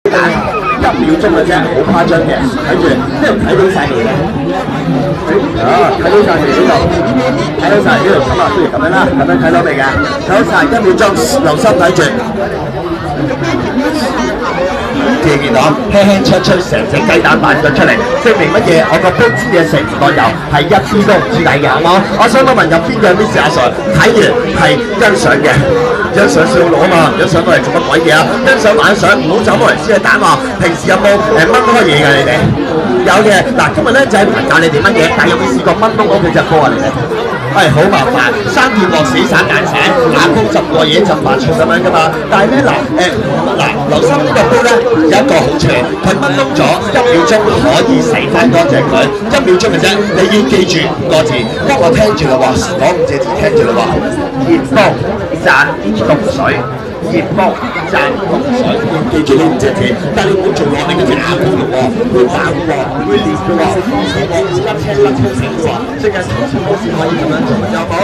1秒鐘嘅啫，好誇張嘅。睇住，呢度睇到晒嚟嘅。睇到晒嚟呢度，睇到晒呢度咁啊，不如咁樣啦，咁樣睇到未㗎？睇到晒1秒鐘，留心睇住。見唔見到？輕輕出成隻雞蛋彈咗出嚟，證明乜嘢？我個煲煎嘢食唔過油，係一啲都唔知底嘅，好冇？我想問入邊嘅 Miss 阿 Sir 睇完係欣賞嘅，欣賞笑腦啊嘛，欣賞到嚟做乜鬼嘢啊？欣賞玩相，唔好走過嚟先去蛋喎。平時有冇掹開嘢㗎？你哋有嘅。嗱，今日咧就係唔係教你哋乜嘢，但係有冇試過掹窿屋企隻歌啊？你哋？係好麻煩，生電鑊死散眼醒，牙膏浸過嘢浸白醋咁樣噶嘛。但係咧留心呢個煲咧有一個好處，佢掹窿咗1秒鐘可以洗翻乾淨佢，1秒鐘嘅啫。你要記住5個字，幫我聽住啦喎，講5隻字聽住啦喎。熱煲賺凍水，熱煲賺凍水，要記住呢5隻字。但係你唔好做落你嗰隻牙膏度喎，會爆喎，會裂嘅喎，手喎，甩青成嘅喎，即係好似可以咁樣做，有冇？